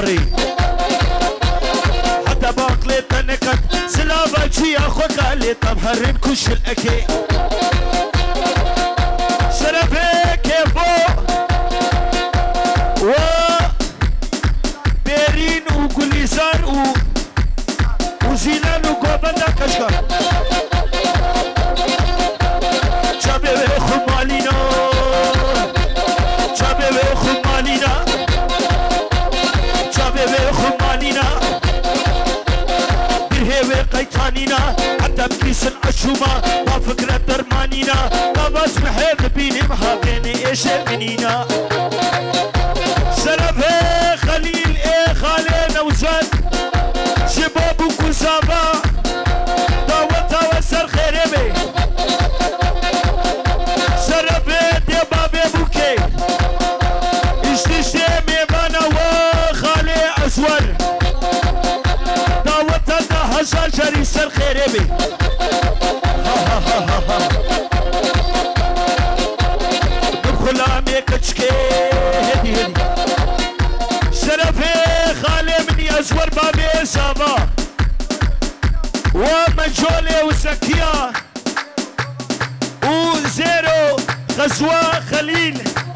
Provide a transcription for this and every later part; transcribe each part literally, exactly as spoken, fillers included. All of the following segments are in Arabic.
بي حتى باقلي تنكت سلابة جي اخو قالي طب هرين كش الاكي شرفي كيفو و بيرين وقليزار و وزينان وقوبنا كشكر شابي ويخو مالينا شابي ويخو مالينا شابي ويخو مالينا برهيوي قيتانينا حتى بكيس العشومة ما فكرة درمانينا ما بسمح بيني محاقيني ايش منينا شرفي خليل ايه خالينا وزاد شباب وكسابة داوتا وسر خيربي شرفي دي بابي بوكي اشتشتي ميمانا وخالي اسور داوتا دا هزار جري سر خيربي بخلامي كتشكي هدي هدي شرفي خالي مني اسور بابي سابا ومجولي وزكية وزيرو غزوة خليل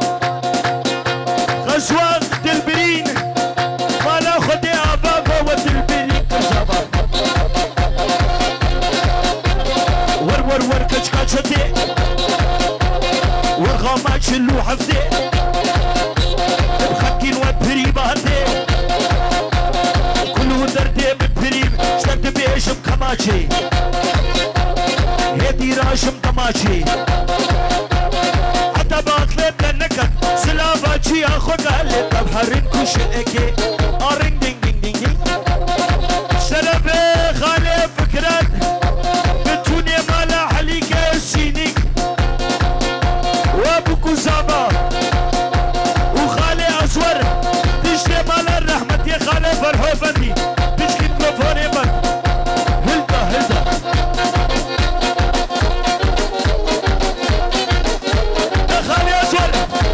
غزوة دلبرين ما ناخد ابابا ودلبرين كزابا ور ور ور كشكاشتي ورغامات شلو حفتي بخكين وبريباتي كله دردي ببريب شتد بيشم كماشي هدي راشم دماشي حتى باطلب لنكت سلاباتي اخو قالي طب حرين كوش الاكي ارين دين دين دين دين شرفي خالي فكرت بتوني مالا حليك السينيك وابوكو زابا وخالي اسور تشتي مالا الرحمة يا خالي فرحو فندي تشكي ميكروفوني بند هلدا هلدا يا خالي اسور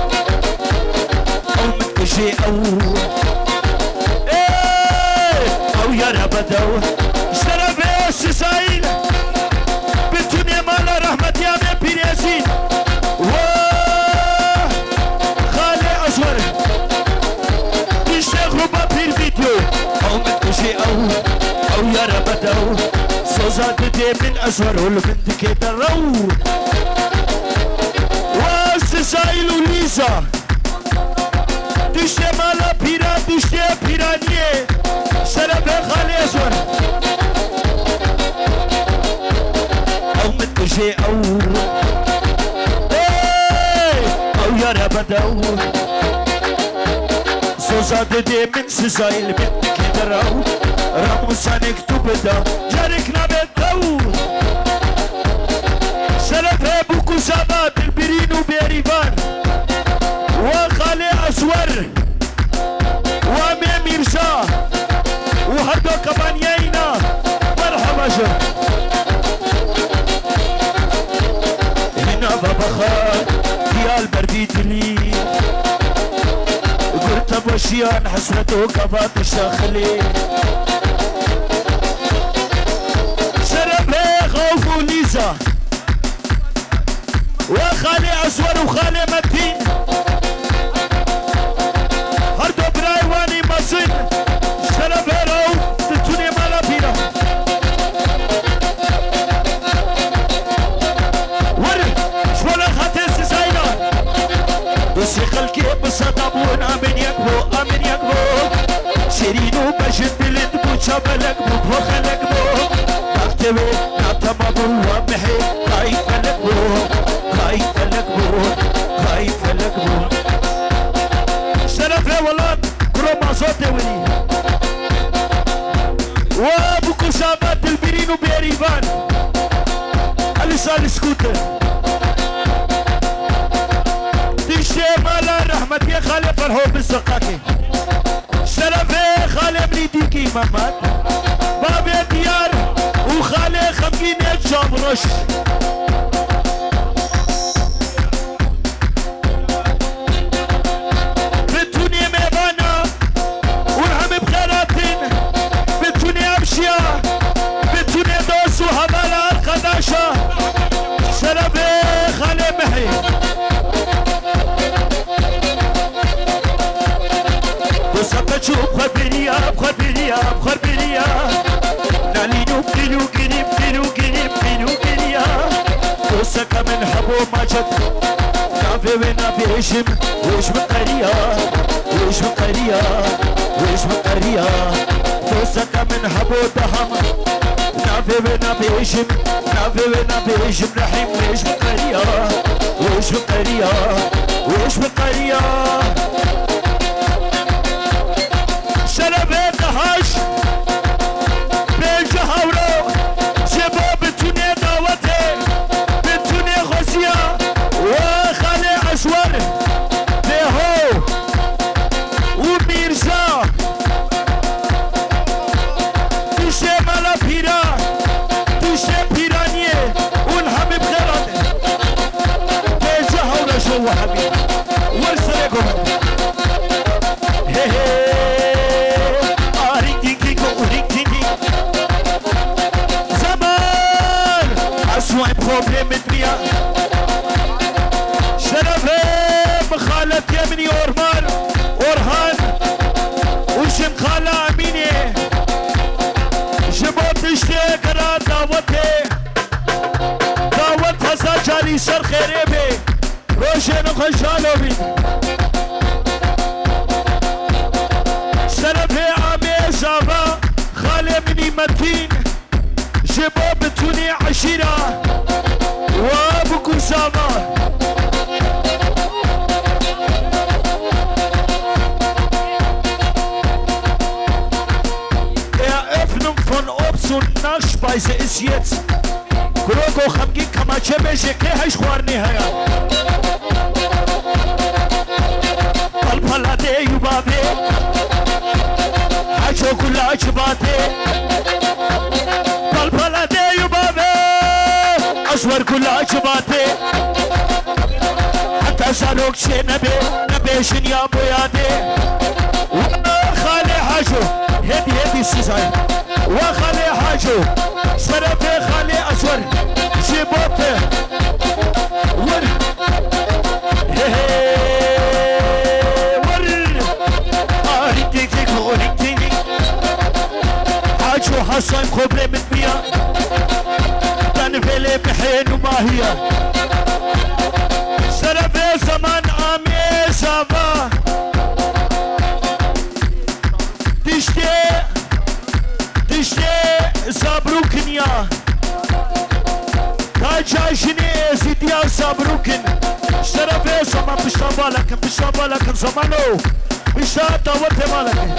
او متكشي او ايه او يا ربدو اشترى السسايل بتوني مالا رحمة يا من بيريسين خالي اسور تشتغلوا بابير فيديو او متكشي او او يا ربدو صوزات دي من اسور والبنت كده رو والسسايل وليزا تشتي مالا بيرا تشتي بيرانيه شرف خالي اسور او متكشي او ايه او يا ربدو صوزات دي من سسايل بنت كده رو راموسانك تبدا جاركنا بالدو شرف ابوكو سابات البرين وبيريفان وخالي اسور وامي ميرزا وهردو كبانياينا مرحبا جر هنا ببخار ديال برديت لي قلت ابو شيان حسرته كفات الشاخلي شرفي خوف وليزا وخالي اسور وخالي متين هردو برايواني مصين شرفي روف تتوني مالا بينا ور شولا خاتي سيساينا دوسي خلقي بصدابون امن يكبو امن يكبو شيرينو بجد بلد بوچا بلكبو بوخلكبو اكتبو ناتمابو ومحي خايف لكبو خايف لكبو خايف لكبو شرفي والله كروما صوتي ولي وابوكو سابات البرين وبيريفان اليسال سكوتر تشتي مالا رحمة يا خالي فرحو بالسقاكي شرفي خالي مريديكي مامات بابي ديار وخالي خمقيني الجامرش بتوني ميبانا ورحمي بريا بخور بريا نالينو بلو قريب بلو قريب بلو قريا وسك من حبو ماجد نافي ونا بيشم ويش مقريا ويش مقريا ويش مقريا وسك من حبو دهم نافي ونا بيشم نافي ونا بيشم رحيم ويش مقريا ويش مقريا ويش مقريا شرفه دهاش بيجه هورو شبا بتوني دعوته بتوني خوشيا وخالي عشور بهو وميرزا تشه مالا پیرا تشه پیرانیه اون همه بخیراته بيجه هورو شو همه ورسله گمه هی هی اسوأ بروبليم الدنيا شرفه بخالة يمني اورمان اورهان وشم خالة اميني جبوت تشتي قرار دعوتي دعوت هزا جاري سر خيري بي روشن خوشحالو بي شرفه عامي زابا خالة مني متين جبا بتوني عشيرة وابو كسامة Eröffnung von Obst- und Nachspeise ist jetzt. Krogo Khamgi Kamache Beje ke hash khwarni haya. Palpala de yubabe. Hacho kulach bate. Palpala de yubabe. Aswar kulach bate. Hatta salok she nabe nabe shinya boyade. Khale hajo. هدي هدي السيزاي وخلي حاجو سرفي خلي أسور جيبوته ور ور آريتيك تيك أوريتيك حاجو حسن خبري من بيا تنفلي بحين وما هي سرفي زمان عامي سافا تشتي تشتي زابروكن يا تاجاشني زيديا زابروكن شرفي زمان بشتابا لكن بشتابا لكن زمانو بشتاب دعوتي مالكن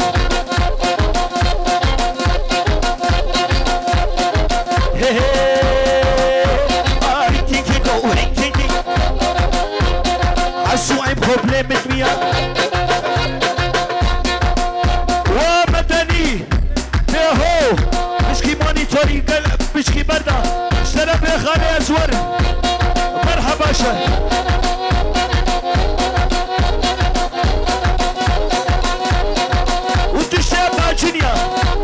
هي هي آريتيكي كو أوريتيكي عسو عين بروبليم مدمية هو بشكي مونيتوري قلب بشكي بردا شرف يا خالي أزور مرحبا شر وتشتاب باجنيا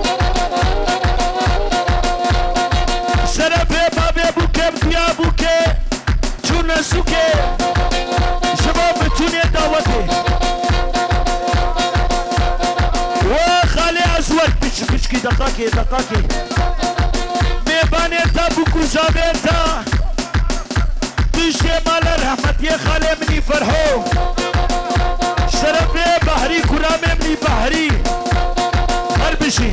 شرف يا بابي بوكي بيا بوكي جونا سوكي شباب بتوني دعوتي وخالي أزور بشكي دقاكي دقاكي ميبانيتا بوكو زابيتا تشي مال رحمت يا خالي مني فرحو شرفي بحري كرامي مني بحري هربشي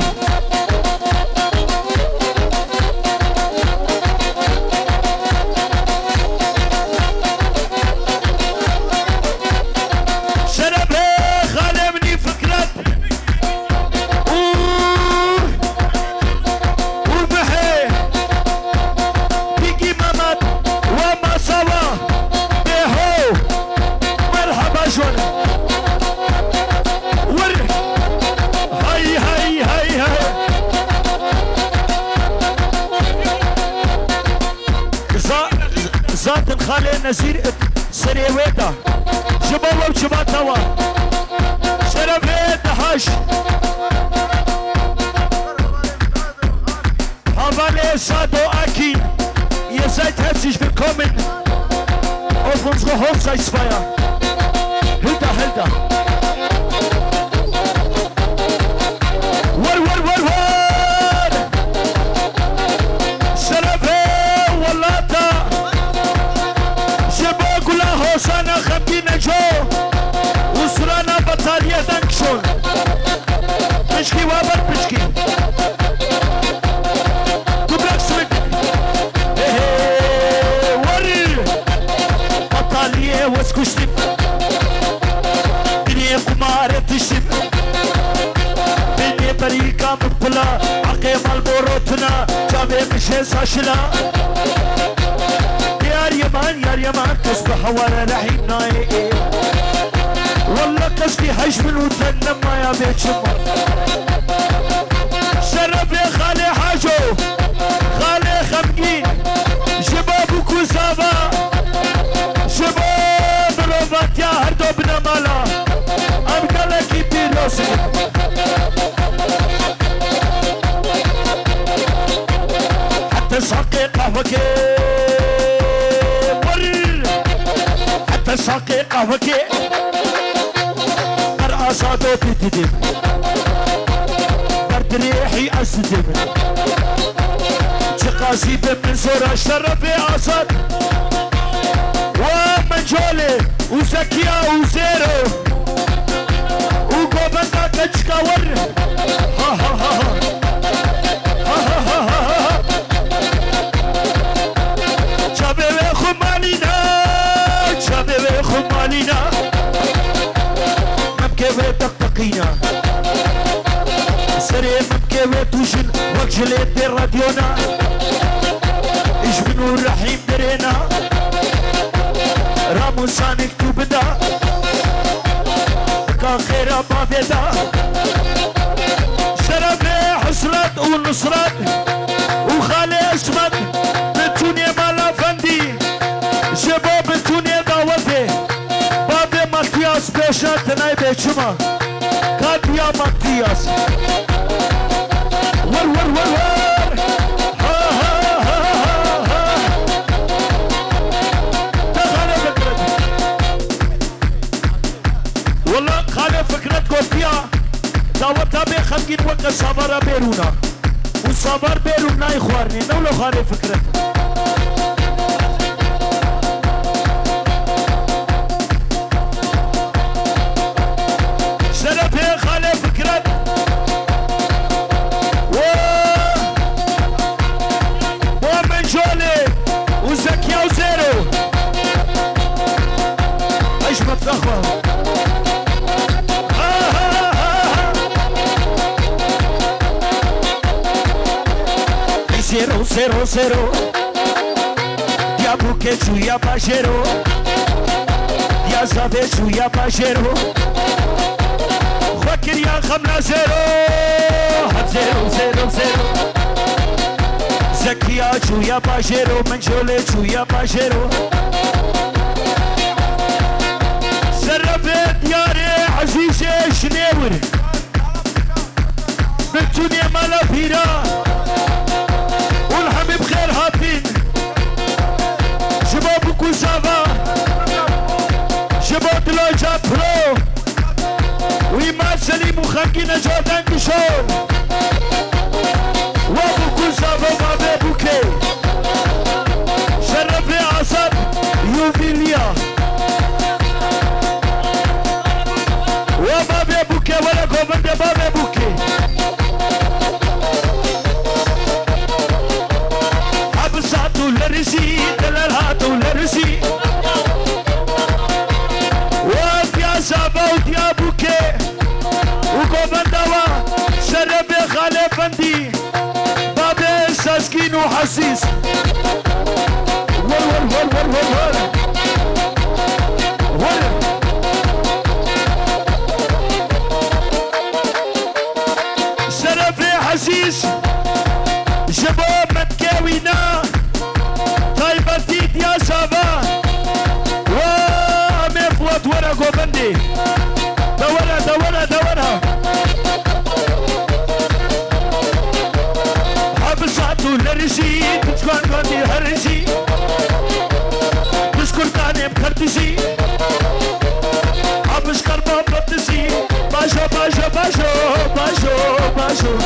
ذات خالي نزير سريويتا جبالو جباتوا شرفي دهاش Havale Sado Aki, ihr seid herzlich willkommen auf unsere Hochzeitsfeier. Hilda, Hilda. War, war, war. ساشلا يار يمان يار يمان كسب حوالي رحيم ناي والله قصدي حجم وتنم ما يا بيت شمر شرف يا خالي حاجو خالي خمجين شباب وكوسابا شباب روبات يا هردو بنا مالا ام قالك يبيروسي حتى ساقي قهوكي مرر حتى ساقي قهوكي أصادو بتدم برد ريحي أصدم تقاسي من صورة الشرف يا أصد ومنجولي وزكيا وزيرو وقوبتا كجكا ور ها ها ها ها ها ها ها شباب خمالينا شباب خمالينا ممكوي تقتقينا سري ممكوي توجن وجلت بالراديونا اجبنوا الرحيم درينا رامو سانك توبدا كان خيرا ما بيدا شرفي حسرات ونصرات وخالي اسمت بتوني مالا فندي شباب بتوني دعوتي ماتياس بيشا تناي بيشما كاديا ماتياس ور ور ور ور ها ها ها ها ها تخالي فكرت والله خالي فكرت قوتيا دعوتها بخمجين وقت صابرا بيرونا وصابر بيرونا يخوارني نولو خالي فكرت شرفي خالي فكرت و ومن جولي وزكيا وزيرو ايش مطلخوا زيرو زيرو زيرو يا بوكيتشو يا باجيرو يا زافيتشو يا باجيرو فكر يا خمنا زيرو زيرو زيرو زيرو زكيا شو يا باجيرو منجولي شو يا باجيرو سرفت ياري عزيزي شنيور بنتوني مالا فيرا والحمي بخير هاتين شباب كوسافا شباب دلوجا برو وإيمان سليم وخنقينا جوردان كشور وابو كوسافا وبابي بوكي شرفي عصب يوفيليا وبابي بوكي ولا كوفندي بابي بوكي حبساتو لرسي دلالهاتو لرسي وفيا سابا وديا بوكي وكوفندوا شربي خالي فندي بابي ساسكين وحسيس ول ول ول ول ول ول ول شربي حسيس شباب متكاوينا طيبتيت يا سابا ومفوت ورا كوفندي دورها دورها دورها حبساتو لرسي تتكون كوني هرسي تذكر كاني بكرتسي حبس كربا بطسي باشو باشو باشو باشو باشو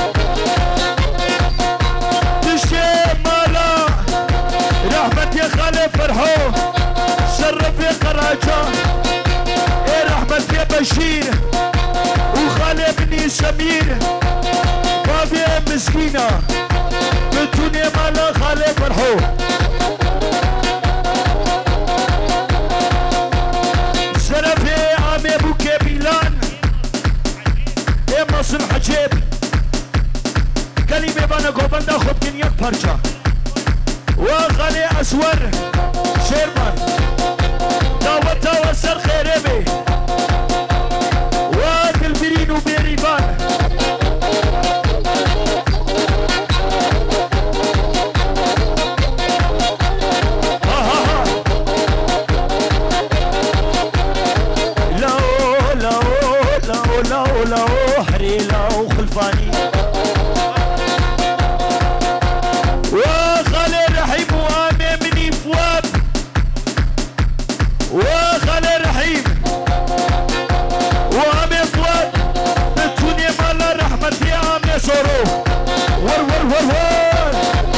تشي مالا رحمة يا خالي فرحو شرف يا قراجة ايه رحمة يا بشير وخالي بني سمير بابي مسكينة بتوني مالا خالي فرحو شرفي عمي بوكي بيلان ايه مصر حجيب كلمة بانا قوبندا خود كن يك پرچا أسور شيرمان دعوة وسر خيرمي وتلبرين وبيريبان لو حريلة وخلفاني وخالي الرحيم وامي مني فواب وخالي الرحيم وامي فواب بتوني مال رحمتي امي صورو ور ور ور ور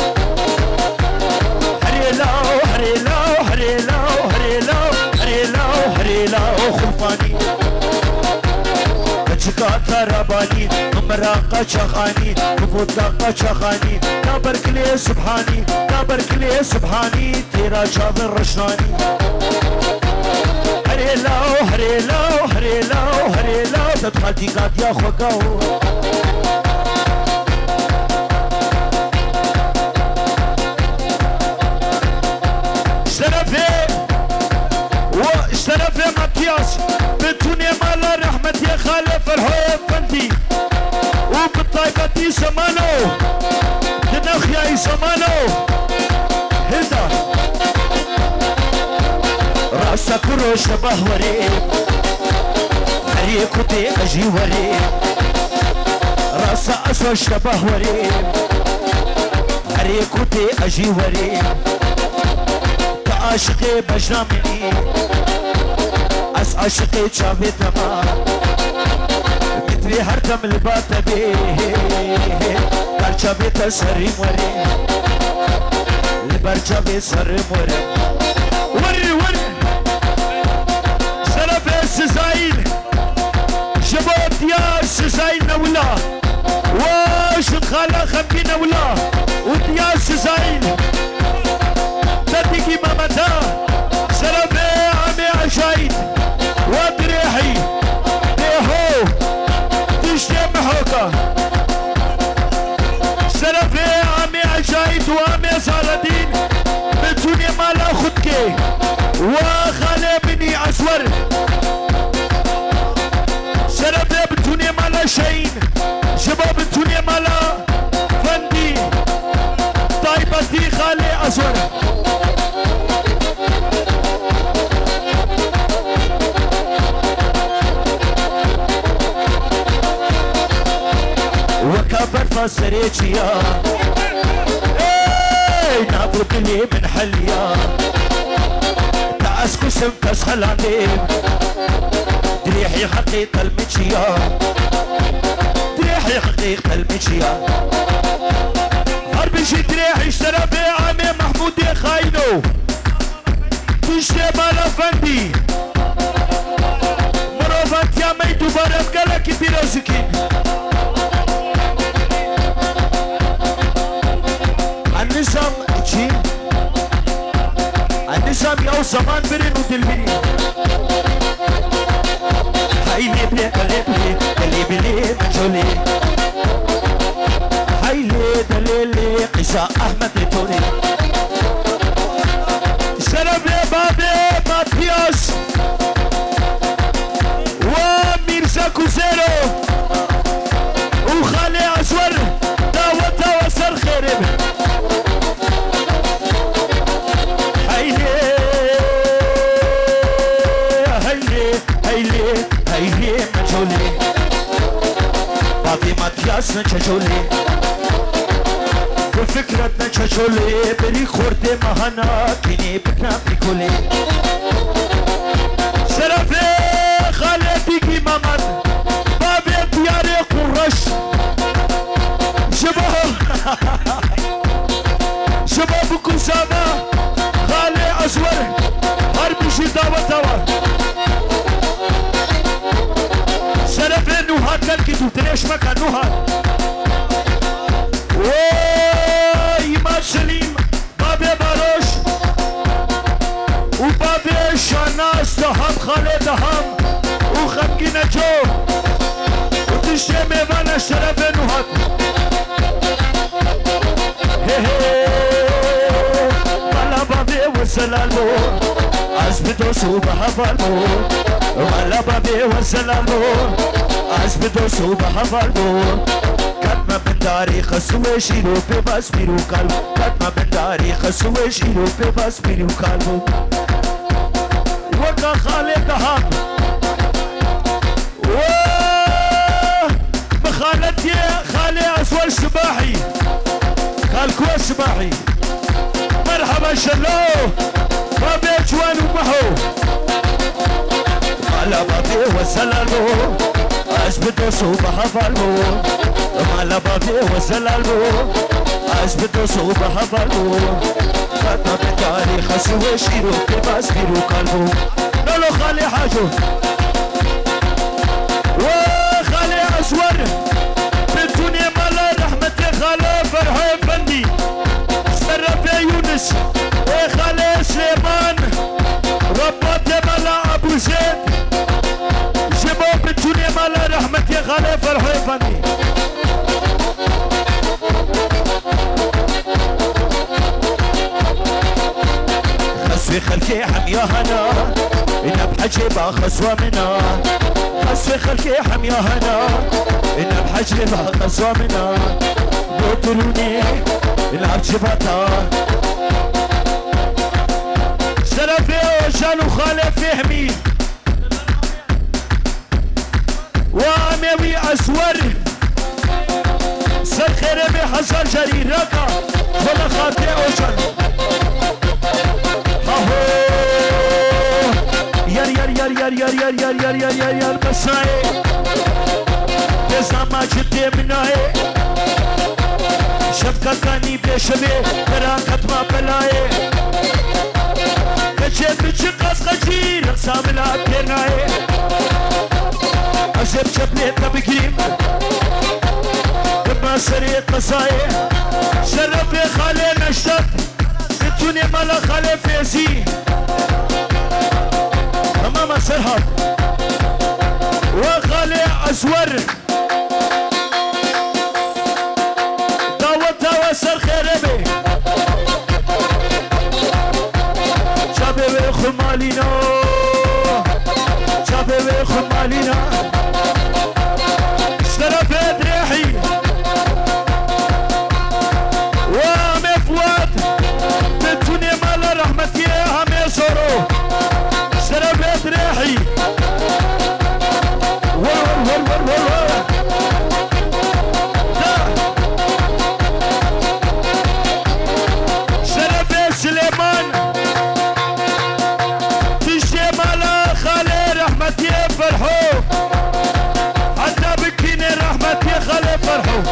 حريلة وحريلة وحريلة وحريلة وحريلة وحريلة وخلفاني شكاتا رباني مراقة شخاني مفوتاقة شخاني نابر كلي سبحاني نابر كلي سبحاني تيرا شاذر رشناني هريلاو هريلاو هريلاو هريلاو تدخلتي قاد يا خوكاو اشترفي واشترفي ماتياس بنتوني مال رحمتي خالف الحب فندي وبالطيبتي سمانو تنخيا سمانو هدا راسك روش بهوري هريكوتي اجي وري راسا اسوش بهوري هريكوتي اجي وري كعاشقي بجرامني اس عاشقي شافي تمام متري هرتم البات بيه برشافي تسري موري البرشافي سري موري وري وري سلف السزاين شباب ديار سزاين نولا واش خاله خمبي نولا وديار سزاين تديكي مامتا سلف عمي عشايد وادريحي ديهو تشتم حوكا سلفي عمي عجايد وامي صالدين بتوني مالا خدكي وخالي بني اسور سلفي بتوني مالا شاين شباب بتوني مالا فندي طيبتي خالي اسور وكبر فسريتيا اي نابوك لي من حليا تاسكو سمكس خلاني دريحي حقيقة المشيا دريحي حقيقة المشيا هربشي دريحي اشترى في عمي محمود خاينو تشتري مالا فندي مروفات يا ميدو بارف قالك كتير سكين النظام شي النظام يا زمان برين ودلبري هاي لي بلي بلي بلي بلي بلي مجولي هاي لي دليلي قصة أحمد توني شرف يا بابي ماتياس وميرزا كوزيرو وخالي أسور دعوة وسر خيرب هيلي مجولي باقي ماتياس نجولي وفكرة نجولي بري خورتي مهانا كيني بكنا بيكولي شرفي خالتي كي مامد بابي دياري قرش شباب شبابكم سابا خالي أسور هربي شي داوة داوة شرف نوهات كالكي تليش مكان نوهات اوووي إمام سليم بابي باروش وبابي شاناس دهم خالي دهم وخمكي نجو وتشتي ميوانا شرف نوهات هي هي مالا بابي وزلالو أزبدوسو بحفالو ولا بابي وزلالو أزبدوسو بحفالو كتما من داري خسوي شيرو بباس بيرو كالبو كتما من داري خسوي شيرو بباس بيرو كالبو وكا خالد دهام مخالتي خالي أسوال سباحي خالكو سباحي مرحبا شلو بابي جوان ومحو مالا بابي وزلالو أزبدوسو بحفالو مالا بابي وزلالو أزبدوسو بحفالو خاتم التاريخ سوى شيرو بباس بيرو قلبو نولو خالي حاجو وخالي أسور بنتوني مالا رحمتي خالي فرحي فندي سرب يونس خالي سليمان رباتي مالا أبو زيد جبو بنتوني مالا رحمتي خالي فرحي فندي خسوي خلكي حميا هنا إنا بحجبها خسوة منا خسوي خلكي حميا هنا إنا بحجبها خسوة منا قتلوني إنا بجبتها سلفي وجانو خالي فهمي واميوي أسور سر خيري بحزر جري رقا ولا خاطئ وجانو يار يار يار يار يار يار يار يار يار يار يار مسائي بزاما جدي مناي شفقة كاني بيشبه ترى كتما بلاي كجي بجي قاس قجي رقصا ملا بيناي أزيب شبلي تبقيم كما سريت مسائي شرفي خالي نشتت بتوني مالا خالي فيزي أمام سرهب وخالي أسور دعوة وسر خيربي شابي وخمالينا شابي وخمالينا اشترف دريحي ومفوات بتوني مال رحمتي هم يصورو شرف دريحي ور ور ور ور ور شرف سليمان تجي مالا خالي رحمتي فرحو حتى بكيني رحمتي خالي فرحو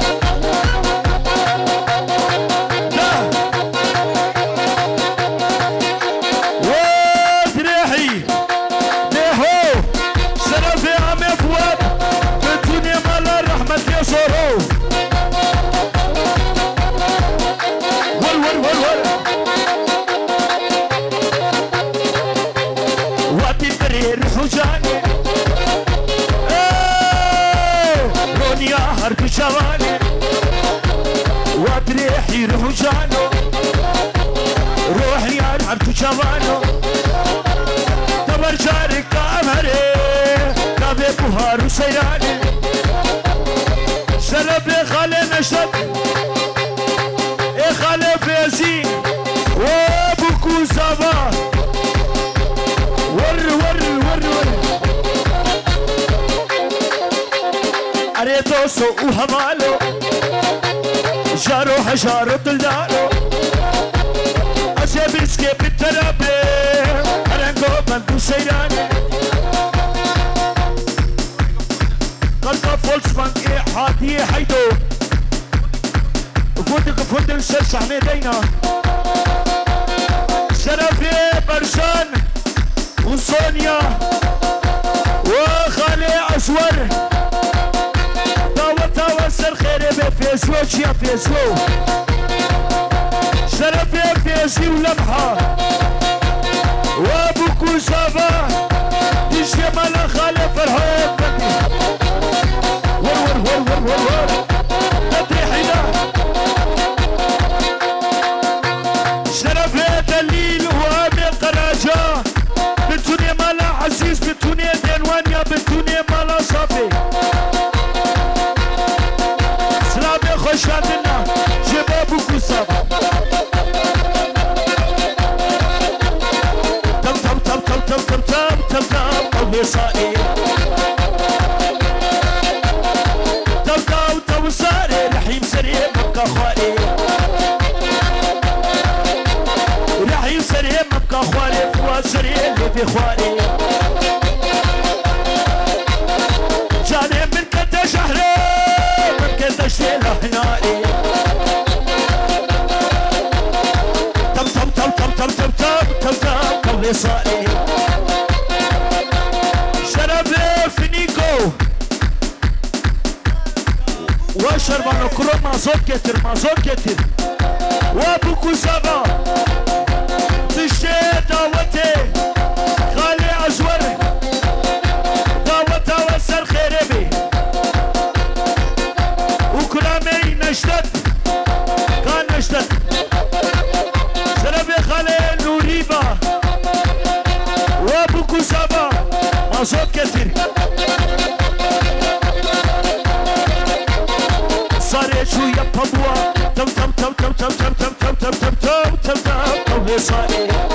شواني وادريحي روحو جانو روحي عربتو شوانو تبر جارك كامري كافي بوهارو سيراني شرفي خالي نشد اي خالي فيزي وابوكو زابا ور ور ور ور أريدوسو وهمالو جارو حجارو دلالو أزيبرسكي بالترابي أرنقو بندو سيراني قلقا فولكسوان إيه حادي حيدو فندق فندق سرسع ميدينا شرفي برشان وصونيا وخالي أسور وسر خيري بفيسو شيا فيسو شرفي فيسي ولمحة وابوكو سافا تشي مالا خالي فرحان ور ور ور ور ور ور تطيحينا شرفي دليل قوي صاري توكاو تو صاري رحيم سريع مبقى خوالي رحيم سريع مبقى خوالي فواز سريع اللي في خوالي جاني من كنت شهري من كنت شيله هنائي تم تم تم تم تم تم تم تم تم قوي صاري شرف فينيكو وشربانو كرو مازوت كتر مازوت كتر وابوكو سابا تشتي دعوتي خالي عزور دعوتا وسر خيربي وكرامي نشتت كان نشتت شربي خالي نوريبا وابوكو سابا مازوت كتر صاري شوية بابوا تم تم تم تم تم تم تم تم تم تم تم تم تم تم صاري